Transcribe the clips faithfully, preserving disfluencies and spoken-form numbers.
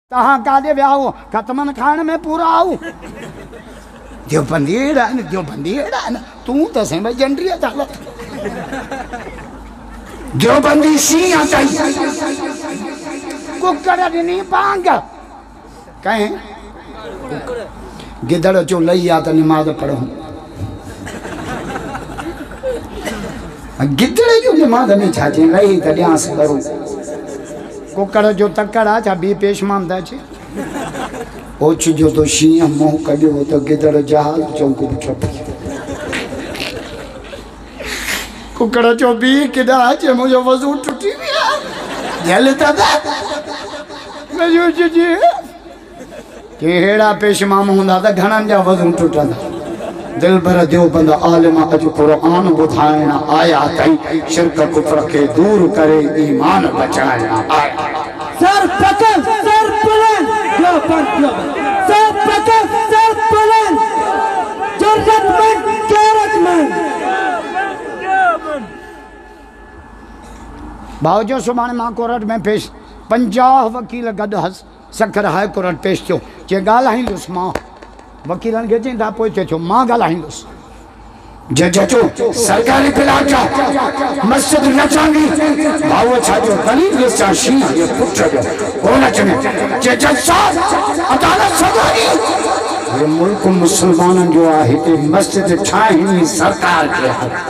तहां काॾे विया हो ख़तमन खाइण में पूरा आऊं देवबंदी अहिड़ा आहिनि देवबंदी अहिड़ा आहिनि तूं त साईं भई जंडरीअ चाल देवबंदी शींहं चई कुकड़ ॾिनी पांग कहें गिदड़ जो लही आ त निमाज़ पढ़ूं गिदड़ जो निमाज़ में छा चई लही त ॾियांसि करूं कुकड़ जो तकड़ आ छा बी पेशमान था अचे ओछ जो तो शींहं मुंहुं कढियो त गिदड़ जहाज चौक छपी कुकड़ चो बी केॾा अचे मुंहिंजो वज़ू टुटी वियो जल त जी के अहिड़ा पेशमाम हूंदा त घणनि जा वज़ू टुटंदा दिल भर देवबंद आलिम अॼु क़ुरान ॿुधाइण आया अथई शिरक कुफर खे दूर करे ईमान बचाइण आया सर पकड़ सर बुलंद देवबंद सर पकड़ सर बुलंद जरूरतमंद गैरतमंद भाउजो सुभाणे मां कोर्ट में पेश पंजाह वकील गॾु हस सखर हाई कोर्ट पेश थियो जे ॻाल्हाईंदुसि मां वकीलनि खे चईं था पोइ चए छो मां ॻाल्हाईंदुसि जज चो सरकारी प्लाट मस्जिद न चांदी भाऊ छा जो दलील सां शींहं जे पुट जो कोर्ट में जे जज साहब अदालत सदाई ये मुल्क मुसलमाननि जो आहे हिते मस्जिद ठाहिणी सरकार खे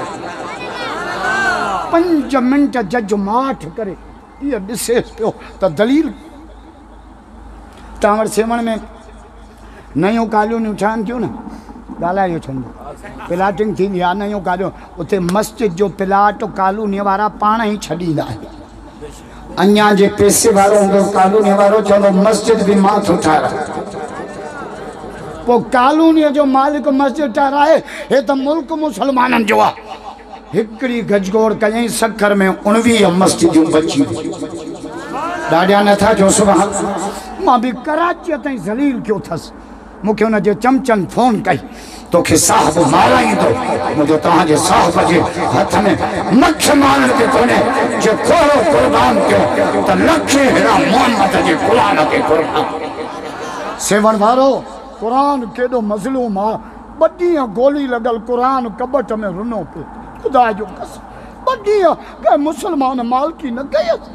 पंज मिंट जज माठ करे इहो ॾिसेसि पियो त दलील तव्हां वटि सेवण में नयूं कालियूं ठहनि थियूं न ॻाल्हायो छो प्लाटिंग थींदी आहे नयूं कालियूं उते मस्जिद जो प्लाट कालूनीअ वारा पाण ई छॾींदा आहिनि अञा जे पैसे वारो हूंदो कालूनीअ वारो चवंदो मस्जिद बि मां थो ठाहिरां पोइ कालूनीअ जो मालिक मस्जिद ठाहिराए हे त मुल्क मुसलमाननि जो आहे हिकिड़ी गजगोड़ कयईं सखर में उणिवीह मस्जिदूं बची ॾाढा नथा जो सुभाणे मां बि कराचीअ ताईं ज़लील कयो अथसि मूंखे हुनजे चमचनि फोन कई तोखे साहिबु माराईंदो मुंहिंजो तव्हांजे साहिब जे हथ में मख मारण ते कोन्हे जे खोड़ो क़ुर्बान कयो त लखे अहिड़ा मोहम्मद जे क़ुरान खे क़ुर्बान सेवण वारो क़ुरान केॾो मज़लूम आहे ॿ ॾींहं गोली लॻल क़ुरान कबट में रुनो पियो खुदा जो कसम ॿ ॾींहं कंहिं मुसलमान मालकी न कयसि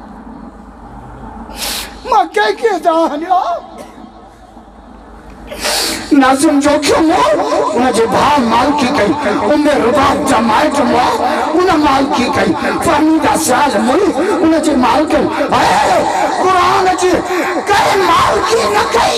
मां कंहिंखे ॼाणियो नाज़िम जोखियो उनजे भाउ मालकी कई उमे रुबाब जा माइट हुआ उन मालकी कई फहमीदा साल मुल उनजे मालक क़ुरान जी कंहिं मालकी न कई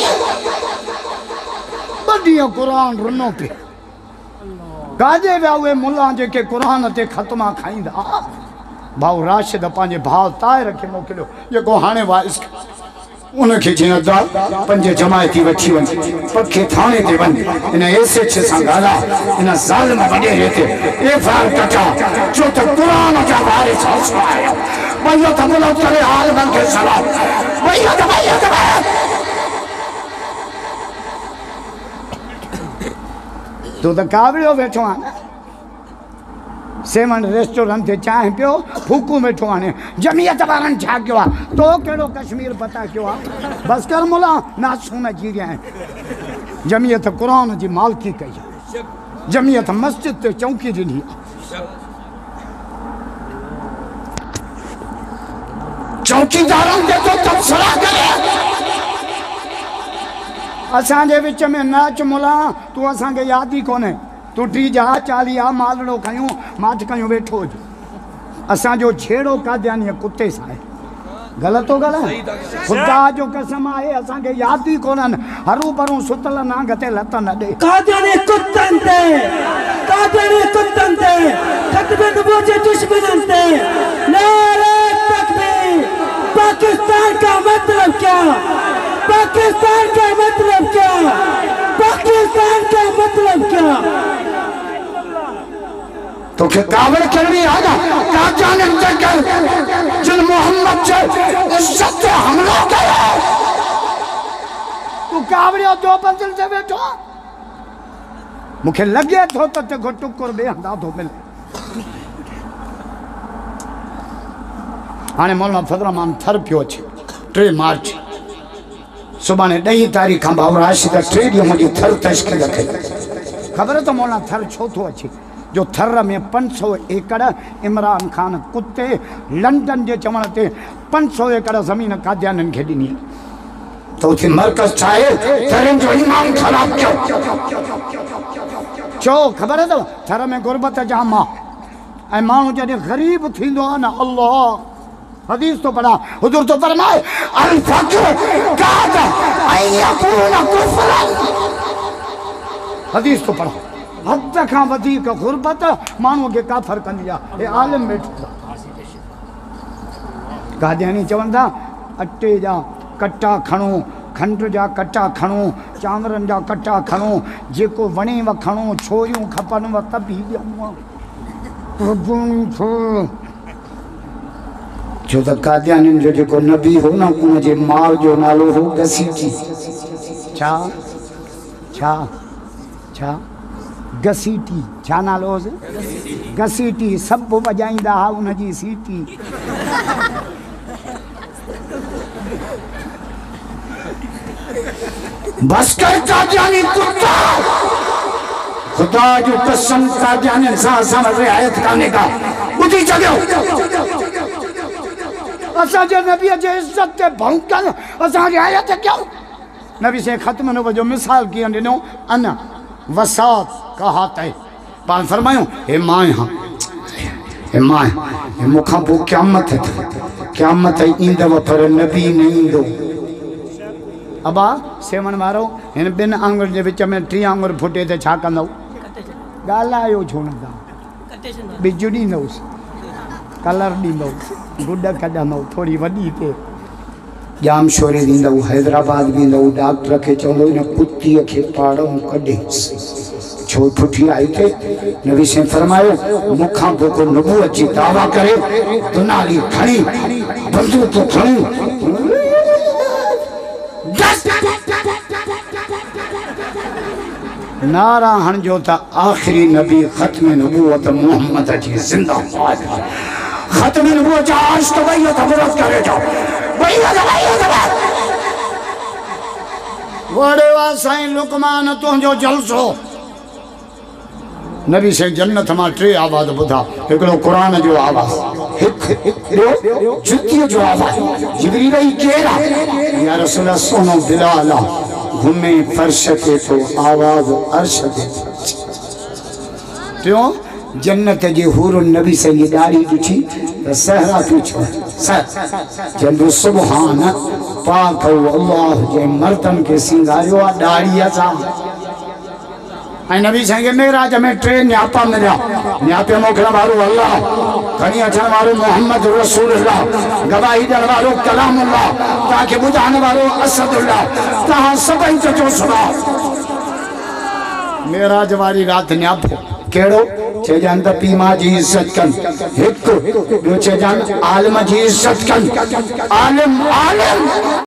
ॿ ॾींहं क़ुरान रुनो पियो काॾे विया उहे मुल्ला जेके क़ुरान ते ख़तमा खाईंदा भाउ राशिद पंहिंजे भाउ ताहिर खे मोकिलियो जेको हाणे वाइस उनखे चई अदा पंज जमायती वठी वञ पखे थाणे ते वञ इन एस एच सां ॻाल्हाए इन ज़ालिम वॾेरे ते एफ आई आर कटा छो त क़ुरान जा वारिस आया भईया त बुलंद करे आलिमनि खे सलाम भईया त भईया त तूं त कावड़ियो वेठो आहे सेवन रेस्टोरेंट ते चांहि पियो फूकू वेठो आणे जमियत वारनि छा कयो आहे तो कहिड़ो कश्मीर पता कयो आहे बसि कर मुला नासून अची विया आहिनि जमियत क़ुरान जी मालकी कई जमियत मस्जिद ते चौकी ॾिनी चौकीदारनि ते तो तबसरा करे असांजे विच में नाच मुला तूं असांखे यादि ई कोन्हे तूं टी जा चालीह मालड़ो कयूं माठ कयूं वेठो हुजे असांजो छेड़ो काद्यानी कुते सां आहे ग़लति थो ॻाल्हाए ख़ुदा जो कसम आहे असांखे यादि ई कोन्हनि हरू भरू सुतल नांग ते लत न ॾे काद्यानी कुतनि ते काद्यानी कुतनि ते ख़त्म नबूवत जे दुश्मननि ते नारे तकबीर पाकिस्तान का मतलब क्या पाकिस्तान का मतलब क्या पाकिस्तान का मतलब क्या तो के कावड़ करनी आजा काजाने जगह जिन मोहम्मद से इज्जत से हमला किया तू कावड़ियो दो मंजिल से बैठो मुखे लगे थो त ते को टुकुर बे हंदा थो मिले हाणे मौलाना फजल रहमान थर पियो अचे टे मार्च सुभाणे ॾहीं तारीख़ खां भाउ राशिद टे ॾींहं मुंहिंजी थर तश्कील कई। ख़बर त मौला थर छो थो अचे जो थर में पंज सौ एकड़ इमरान खान कुते लंडन जे चवण ते पंज सौ एकड़ ज़मीन कादियाननि खे ॾिनी त उते मर्कज़ छा आहे थरनि जो ईमान ख़राब कयो छो ख़बर अथव थर में गुरबत जाम आहे ऐं माण्हू जॾहिं ग़रीब थींदो आहे न अल्लाह हदीस तो पढ़ा हुजूर तो फरमाए अल फक्र काद ऐं यकून कुफरन हदीस तो पढ़ा हद खां वधीक गुरबत माण्हूअ खे काफ़र कंदी आहे हे आलिम वेठो कादियानी चवनि था अटे जा कटा खणो खंड जा कटा खणो चांवरनि जा कटा खणो जेको वणेव खणो छोरियूं खपनव त बि ॾियूं जो त कादियानी जो जेको नबी हो न उनजे माउ जो नालो हो गसीटी छा छा छा गसीटी छा नालो हुओसि गसीटी सभु वॼाईंदा हुआ उनजी सीटी बस कर कादियानी कुत्ता खुदा जो कसम कादियानी सां सां रिआयत काने का ॿुधी छॾियो असांजे नबीअ जे इज़त ते भौंकल असां रिआयत कयूं नबी से ख़त्म न जो मिसाल कीअं ॾिनो अन वसात कहा तय पाण फरमायूं हे मां हां हे मां हे मूंखां पोइ क़यामत क़यामत ईंदव पर नबी न ईंदो अबा सेवण वारो हिन ॿिनि आंगुरनि जे विच में टी आंगुर फुटे त छा कंदव ॻाल्हायो छो न था बिजु ॾींदुसि कलर ॾींदुसि गुड कढंदव थोरी वॾी थिए जाम शोरे ॾींदव हैदराबाद वेंदव डॉक्टर खे चवंदो हिन कुतीअ खे पाड़ूं कढेसि छो पुठी आई थे नबी से फरमायो मूंखां पोइ को नबू अची दावा करे दुनाली खणी बंदूक खणी नारा हणजो त आखिरी नबी ख़त्म नबूवत मोहम्मद जी जिंदाबाद ख़त्म नबूवत जा अर्श तो वही तो विरोध करे जो वही तो वही तो वड़े वा साईं लुकमान तुंहिंजो जलसो नबी से जन्नत मां टे आवाज़ ॿुधा हिकिड़ो क़ुरान जो आवाज़ हिकिड़ो जुतीअ जो आवाज़ जिबरील ई केरु आहे या रसूल सोनो बिलाल घुमे फर्श ते तो आवाज़ अर्श ते टियों जन्नत जे हूर नबी से ये दाढ़ी ॾिठी त सहरा पूछो जंदो सुभान पाक अल्लाह जे मर्दन के सिंगारियो आ दाढ़ीअ सां ऐं नबी साईं खे मेराज में टे न्यापा मिलिया न्यापे मोकिलण वारो अल्लाह खणी अचण वारो मोहम्मद रसूलुल्लाह गवाही ॾियण वारो कलामुल्लाह तव्हांखे ॿुधाइण वारो असदुल्लाह तव्हां सभई जो सुभाउ मेराज वारी राति न्यापो कहिड़ो चइजनि त पीउ मां जी इज़त कनि हिकु ॿियो चइजनि आलिम जी इज़त कनि आलिम आलिम